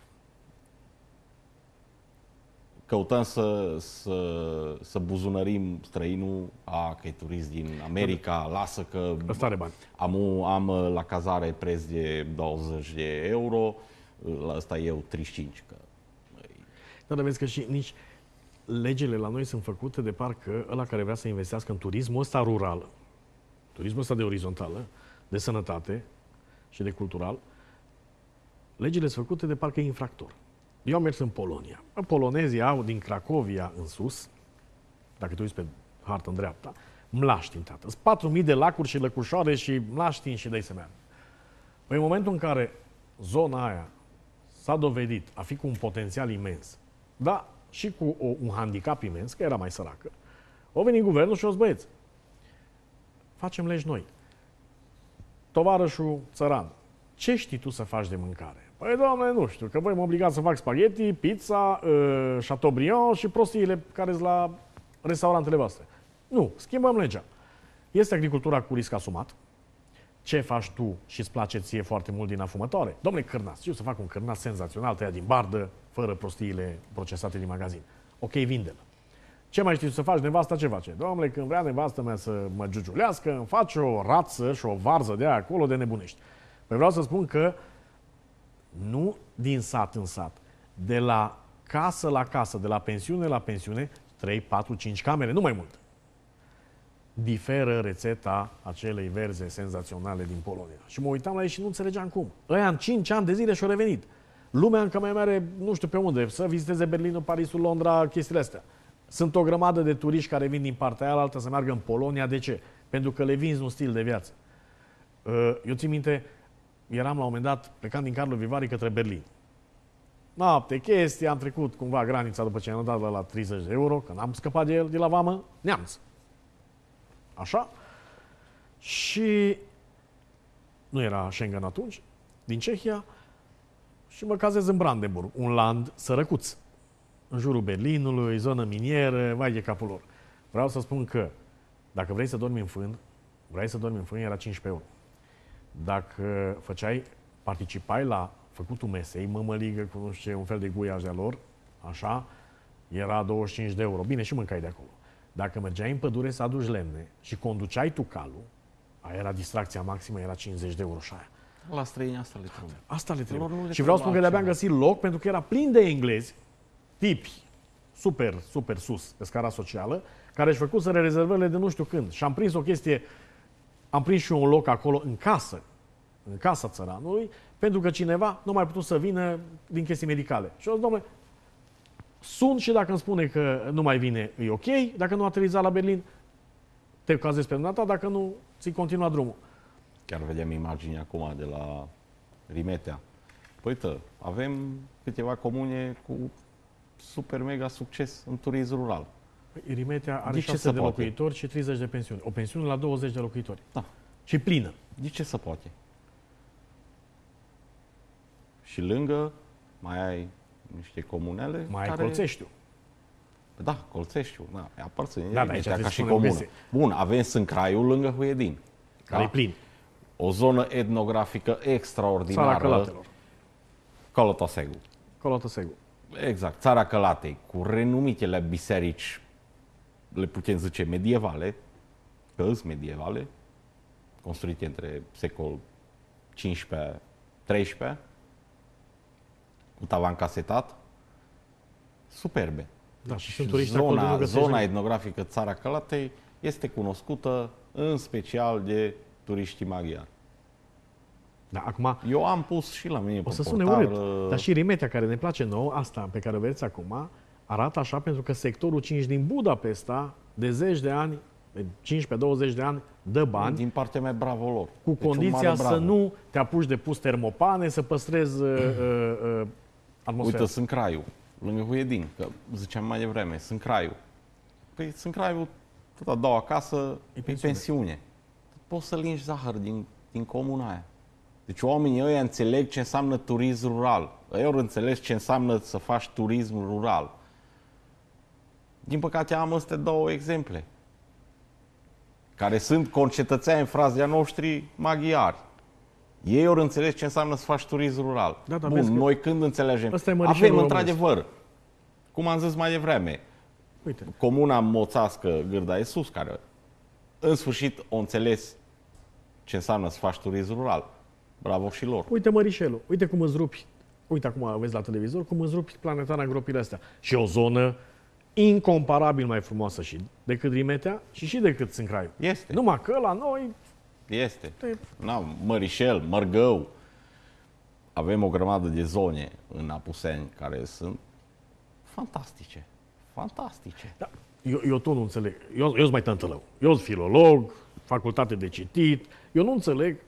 căutăm să buzunărim străinul, că e turist din America, lasă că am la cazare preț de 20 de euro, la ăsta eu 35. Dar vezi că și nici legile la noi sunt făcute de parcă ăla care vrea să investească în turismul ăsta rural, turismul ăsta de orizontală, de sănătate și de cultural, legile sunt făcute de parcă e infractor. Eu am mers în Polonia. Polonezii au din Cracovia în sus, dacă te uiți pe hartă în dreapta, Mlaștin, tată. Sunt 4.000 de lacuri și lăcușoare și Mlaștin și dai să meargă. Păi în momentul în care zona aia s-a dovedit a fi cu un potențial imens, da, și cu un handicap imens, că era mai săracă, au venit guvernul și au zis, băieți, facem legi noi. Tovarășul țăran, ce știi tu să faci de mâncare? Păi, doamne, nu știu, că voi mă obligați să fac spaghetti, pizza, Chateaubriand și prostiile care sunt la restaurantele voastre. Nu, schimbăm legea. Este agricultura cu risc asumat. Ce faci tu și îți place ție foarte mult din afumătoare? Dom'le, cârnați. Știu să fac un cârnat senzațional, tăiat din bardă, fără prostiile procesate din magazin. Ok, vinde-l. Ce mai știi să faci? Nevasta ce face? Dom'le, când vrea nevasta mea să mă giugiulească, îmi face o rață și o varză de aia acolo de nebunești. Păi vreau să spun că nu din sat în sat, de la casă la casă, de la pensiune la pensiune, 3, 4, 5 camere, nu mai mult. Diferă rețeta acelei verze senzaționale din Polonia. Și mă uitam la ei și nu înțelegeam cum. Ăia în 5 ani de zile și-au revenit. Lumea încă mai mare, nu știu pe unde, să viziteze Berlinul, Parisul, Londra, chestiile astea. Sunt o grămadă de turiști care vin din partea aia altă să meargă în Polonia. De ce? Pentru că le vinzi un stil de viață. Eu țin minte, eram la un moment dat plecând din Carlo Vivari către Berlin. Noapte, chestii, am trecut cumva granița după ce am dat la 30 de euro, că n-am scăpat de el de la vamă, neamț. Așa? Și nu era Schengen atunci, din Cehia, și mă cazez în Brandenburg, un land sărăcuț. În jurul Berlinului, zonă minieră, vai de capul lor. Vreau să spun că dacă vrei să dormi în fân, era 15 euro. Dacă participai la făcutul mesei, mămăligă cu nu știu ce, un fel de guiaj de-a lor, așa, era 25 de euro. Bine, și mâncai de acolo. Dacă mergeai în pădure să aduci lemne și conduceai tu calul, aia era distracția maximă, era 50 de euro și aia. La străini asta le trebuie. Asta le trebuie. Lor nu le Și vreau să spun că trebuie le-aveam găsit loc pentru că era plin de englezi, tipi super, super sus pe scara socială, care își făcuseră rezervările de nu știu când. Și am prins o chestie, am prins și eu un loc acolo în casa țăranului, pentru că cineva nu mai putut să vină din chestii medicale. Și eu zic, domnule, sun și dacă îmi spune că nu mai vine, e ok, dacă nu ateriza la Berlin, te cazezi pe dumneata, dacă nu, ți continua drumul. Chiar vedem imagini acum de la Rimetea. Păi avem câteva comune cu super mega succes în turism rural. Rimetea are De ce 6 se de poate? locuitori și 30 de pensiuni. O pensiune la 20 de locuitori. Da. Și plină. De ce se poate? Și lângă mai ai niște comunele Mai ai care... Colțeștiu. Da, Colțeștiu. Da, aparține Da, dar aici Rimetea ca trebuie și să spunem comună. chestii. Bun, avem Sâncraiul lângă Huedin. Care e plin. O zonă etnografică Țara extraordinară. Călatelor. Colotosegu. Colotosegu. Exact, Țara Călatei, cu renumitele biserici, le putem zice medievale, că sunt medievale, construite între secol 15-13, cu tavan casetat, superbe. Da, și sunt turiști acolo de nu găsești Zona nimic. etnografică Țara Călatei este cunoscută în special de turiștii maghiari. Da, acum Eu am pus și la mine o pe să sune portal, urât. Dar și Rimetea, care ne place nouă, asta pe care o vedeți acum, arată așa pentru că sectorul 5 din Budapesta, de zeci de ani, de 15-20 de ani, dă bani, din partea mea, bravo lor. cu Deci un condiția mare să bravo. nu te apuci de pus termopane, să păstrezi atmosfera. Uite, Sâncraiu, lângă Huedin, că ziceam mai devreme, Sâncraiu. Păi Sâncraiu, tot a doua acasă, e pensiune. Poți să lingi zahăr din comuna aia. Deci oamenii ăia înțeleg ce înseamnă turism rural. Ei ori înțeleg ce înseamnă să faci turism rural. Din păcate am astea două exemple, care sunt concetățeni frazia noștri maghiari. Ei ori înțeleg ce înseamnă să faci turism rural. Da, dar vezi Bun, că noi când înțelegem? ăsta e mărișelul Avem românesc. într-adevăr, cum am zis mai devreme, Uite, comuna moțască Gârda de Sus, care în sfârșit o înțeles ce înseamnă să faci turism rural. Bravo și lor. uite mărișelul, uite cum îți rupi. Uite acum vezi la televizor cum îți rupi planetara în gropile astea. Și o zonă incomparabil mai frumoasă și decât Rimetea și decât Sâncraiu. Este. Numai că la noi Este. Na, Mărișel, Mărgău. Avem o grămadă de zone în Apuseni care sunt fantastice. Fantastice. Da, eu tot nu înțeleg. Eu sunt mai tântălău. Eu sunt filolog, facultate de citit. Eu nu înțeleg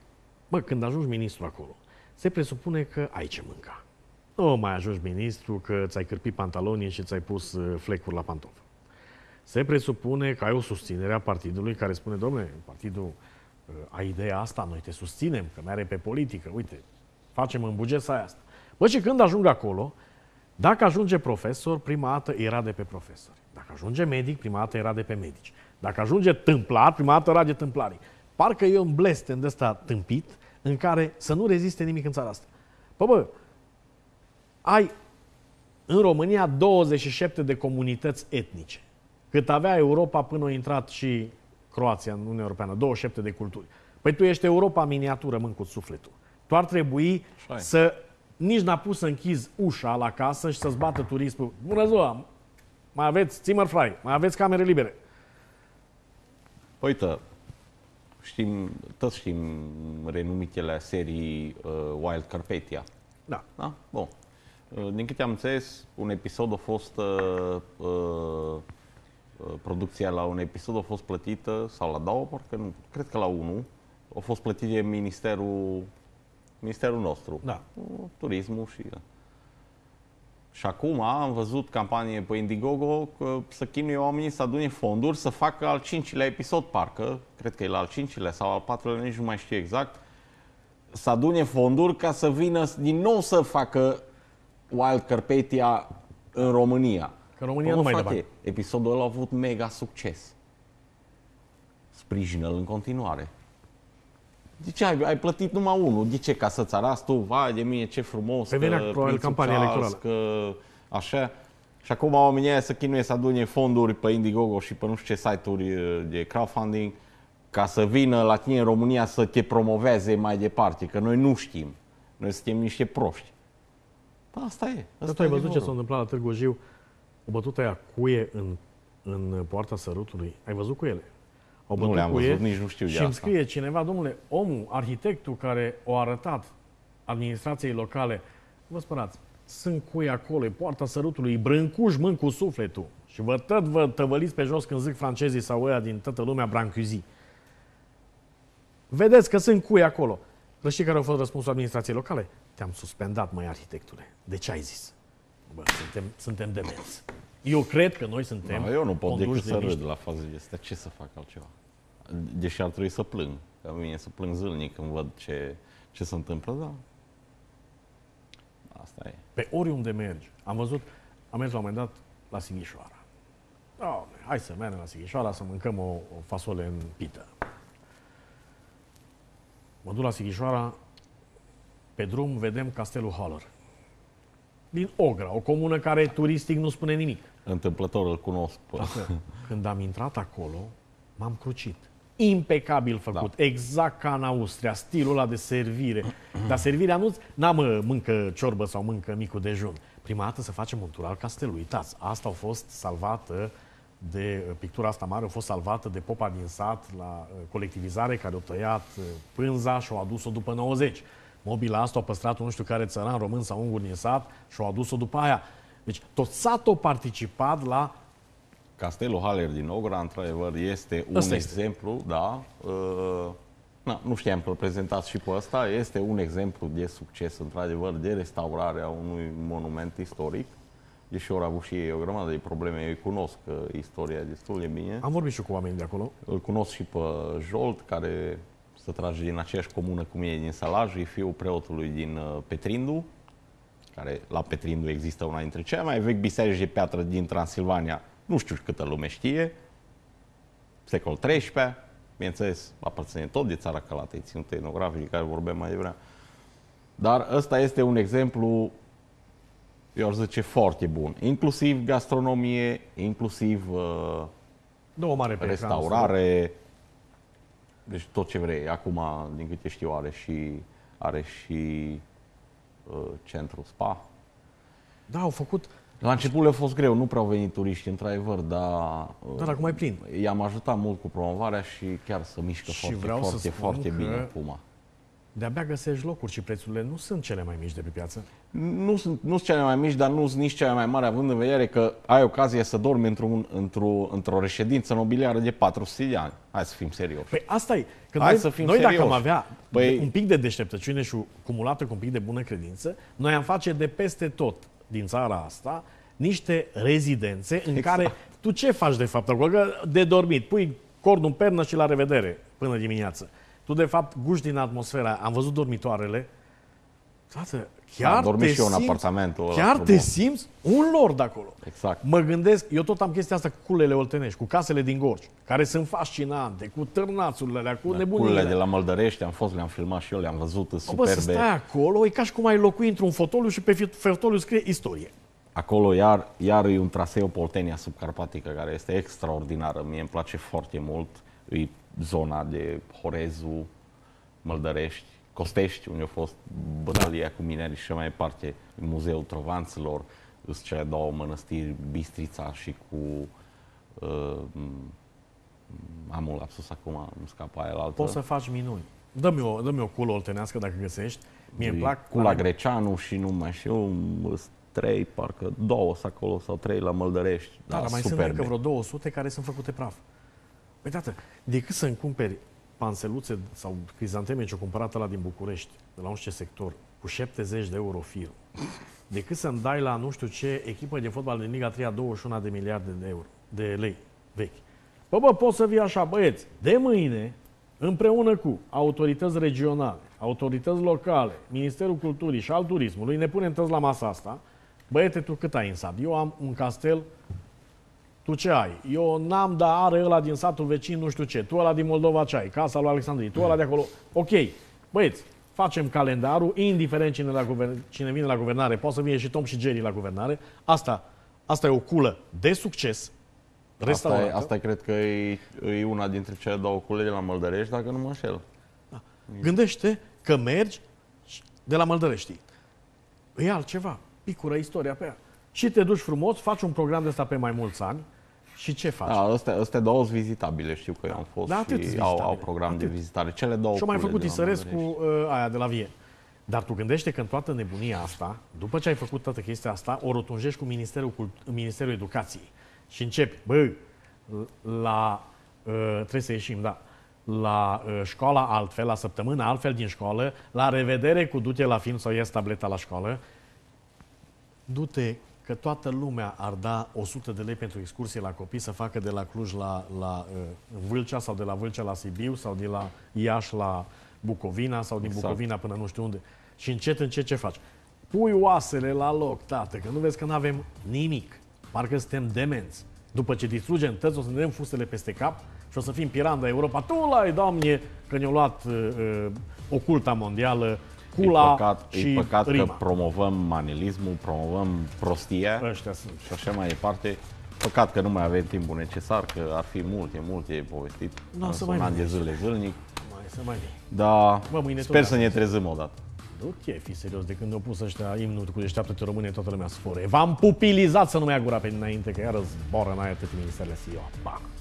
Bă, când ajungi ministru acolo, se presupune că ai ce mânca. Nu mai ajungi ministru că ți-ai cârpit pantalonii și ți-ai pus flecuri la pantofi. Se presupune că ai o susținere a partidului care spune, domnule, partidul ai ideea asta, noi te susținem, că mere pe politică, uite, facem în buget să ai asta. Bă, și când ajung acolo, dacă ajunge profesor, prima dată era de pe profesori. Dacă ajunge medic, prima dată era de pe medici. Dacă ajunge tâmplar, prima dată era de tâmplarii. Parcă e un blestem de ăsta tâmpit în care să nu reziste nimic în țara asta. Bă, ai în România 27 de comunități etnice. Cât avea Europa până a intrat și Croația în Uniunea Europeană, 27 de culturi. Păi tu ești Europa miniatură, mânc cu sufletul. Tu ar trebui să nici n-a pus să închizi ușa la casă și să-ți bată turismul. Bună ziua! Mai aveți Zimmerfrei, mai aveți camere libere. Uite, toți știm renumitele serii Wild Carpathia. Da. Da? Bun. Din câte am înțeles, un episod a fost producția la un episod a fost plătită, sau la două, parcă nu, cred că la unul, a fost plătit de ministerul nostru. Da. Turismul și... Și acum am văzut campanie pe Indiegogo că să chinuie oamenii să adune fonduri să facă al 5-lea episod, parcă, cred că e la al 5-lea sau al 4-lea, nici nu mai știu exact, să adune fonduri ca să vină din nou să facă Wild Carpathia în România. Că România nu mai dă bani. Episodul ăla a avut mega succes. Sprijină-l în continuare. De ce ai plătit numai unul? De ce? Ca să-ți arăți tu, vai de mine, ce frumos, Pe venea probabil campania electorală. Că așa. Și acum oamenii aia să chinuie să adune fonduri pe Indiegogo și pe nu știu ce site-uri de crowdfunding ca să vină la tine în România să te promoveze mai departe, că noi nu știm. Noi suntem niște proști. Da, asta e. Dar tu ai văzut ce s-a întâmplat la Târgu Jiu? O bătut aia cuie în poarta Sărutului. Ai văzut cuiele? Au nu le-am văzut, nici nu știu de și îmi asta. scrie cineva, domnule, omul, arhitectul care o arătat administrației locale, vă spărați, sunt cui acolo, e poarta Sărutului, brâncuș, mânc cu sufletul. Și vă tăvăliți pe jos când zic francezii sau ăia din toată lumea brancuzi. Vedeți că sunt cui acolo. Dar știi care a fost răspunsul administrației locale? Te-am suspendat, măi, arhitectule. De ce ai zis? Bă, suntem demenți. Eu cred că noi suntem. Eu nu pot decât să niște... râd la faza astea. Ce să fac altceva? Deși ar trebui să plâng. Ca mine să plâng zilnic când văd ce se întâmplă, da. Asta e. Pe oriunde mergi. Am mers la un moment dat la Sighișoara. Doamne, hai să mergem la Sighișoara să mâncăm o fasole în pită. Mă duc la Sighișoara, pe drum vedem Castelul Haller. Din Ogra, o comună care turistic nu spune nimic. Întâmplător îl cunosc. Când am intrat acolo, m-am crucit. Impecabil făcut, da. Exact ca în Austria, stilul ăla de servire. Dar servirea nu mâncă ciorbă sau mâncă micul dejun. Prima dată să facem un tur al castelului. Uitați, asta a fost salvată de pictura asta mare, a fost salvată de popa din sat la colectivizare, care a tăiat pânza și a adus-o după 90. Mobila asta a păstrat nu știu care țăran român sau ungur din sat și a adus-o după aia. Deci tot satul a participat la... Castelul Haller din Ogra, într-adevăr, este un exemplu, da. Nu știam că îl prezentați și pe ăsta. Este un exemplu de succes, într-adevăr, de restaurare a unui monument istoric. Deși ori au avut și ei o grămadă de probleme, eu îi cunosc istoria destul de bine. Am vorbit și cu oameni de acolo. Îl cunosc și pe Jolt, care se trage din aceeași comună cu mine din Sălaj, e fiul preotului din Petrindu, care la Petrindu există una dintre cele mai vechi biserici de piatră din Transilvania. Nu știu câtă lume știe, secol XIII, bineînțeles, aparține tot de țara Călatei, ținute etnografice, care vorbeam mai devreme. Dar ăsta este un exemplu, eu aș zice, foarte bun. Inclusiv gastronomie, inclusiv restaurare, deci tot ce vrei. Acum, din câte știu, are și centru spa. Da, au făcut... La început le-a fost greu, nu prea au venit turiști, într-adevăr, dar acum e plin. I-am ajutat mult cu promovarea și chiar să mișcă foarte bine acum. de-abia găsești locuri și prețurile nu sunt cele mai mici de pe piață. Nu sunt cele mai mici, dar nu sunt nici cele mai mari, având în vedere că ai ocazia să dormi într-o reședință nobiliară de 400 de ani. Hai să fim serioși. Păi asta e. Că Hai noi, să fim noi dacă serioși. am avea Păi- un pic de deșteptăciune și cumulată cu un pic de bună credință, noi am face de peste tot din țara asta niște rezidențe în care tu ce faci de fapt acolo? Că de dormit, pui cordul în pernă și la revedere până dimineață. Tu de fapt guști din atmosfera. Am văzut dormitoarele. Tată, chiar Am dormit te și eu în simți, apartamentul ăla chiar te frumos. simți un lord acolo. Exact. Mă gândesc, eu tot am chestia asta cu culele oltenești, cu casele din Gorj, care sunt fascinante, cu târnațurile alea, cu Culele nebunile. de la Măldărești, am fost, le-am filmat și eu, le-am văzut, sunt Bă, să superbe. stai acolo, e ca și cum ai locui într-un fotoliu și pe fotoliu scrie istorie. Acolo iar e un traseu Poltenia subcarpatică care este extraordinară. Mie îmi place foarte mult. E zona de Horezu, Măldărești, Costești, unde a fost bătălia cu minerii și așa mai departe, Muzeul Trovanților, sunt cele două mănăstiri, Bistrița și cu am un lapsus acum, îmi scapă aia la altă. Poți să faci minuni. Dă-mi o culă oltenească dacă găsești. Mie îmi plac. Cula Greceanu și nu mai știu, trei, parcă două sunt acolo sau trei la Măldărești. Da, dar mai sunt superbe. încă vreo 200 care sunt făcute praf. Păi, tată, decât să-mi cumperi panseluțe sau crizanteme ce-o cumpărat la din București, de la nu știu ce sector, cu 70 de euro fir, decât să-mi dai la nu știu ce echipă de fotbal din Liga 3 21 de miliarde de euro, de lei vechi. Bă, poți să vii așa, băieți, de mâine, împreună cu autorități regionale, autorități locale, Ministerul Culturii și al Turismului, ne punem toți la masa asta. Băiete, tu cât ai în sat? Eu am un castel. Tu ce ai? Eu n-am, dar are ăla din satul vecin nu știu ce. Tu ăla din Moldova ce ai? Casa lui Alexandrii. Tu ăla de acolo. Ok. Băieți, facem calendarul, indiferent cine vine la guvernare. Poate să vină și Tom și Jerry la guvernare. Asta e o culă de succes. Asta cred că e una dintre cele două cule de la Măldărești, dacă nu mă înșel. Da. Gândește că mergi de la Măldărești. E altceva. Picură istoria pe ea. Și te duci frumos, faci un program de ăsta pe mai mulți ani și ce faci? Da, astea două sunt vizitabile, știu că eu am fost Da, și au program de vizitare. Cele două Și-o mai cule făcut de la Isărescu Măldărești. aia de la Vie. Dar tu gândește că în toată nebunia asta, după ce ai făcut toată chestia asta, o rotunjești cu Ministerul Educației. Și începi, trebuie să ieșim, da, la școala altfel, la săptămână altfel din școală, la revedere cu du-te la film sau ies tableta la școală, du-te că toată lumea ar da 100 de lei pentru excursie la copii să facă de la Cluj la Vâlcea sau de la Vâlcea la Sibiu sau de la Iași la Bucovina sau din Bucovina până nu știu unde. Și încet ce faci? Pui oasele la loc, tată, că nu vezi că nu avem nimic. Parcă suntem demenți. După ce distrugem tăți, o să ne dăm fustele peste cap și o să fim piranda Europa. Tu l-ai, Doamne, că ne-a luat oculta mondială, cula și e păcat rima. că promovăm manilismul, promovăm prostia Ăștia sunt. și așa mai departe. Păcat că nu mai avem timpul necesar, că ar fi multe de povestit. Nu, să un mai an de vin. zile zilnic. Să mai vii. Dar Bă, mâine sper tot să ne trezim odată. Nu fi serios, de când au pus ăștia imnul cu Deșteaptă-te Române, toată lumea sfore. V-am pupilizat să nu mai ia gura pe dinainte, că iară zboară în aia toate ministerele CEO. Bam!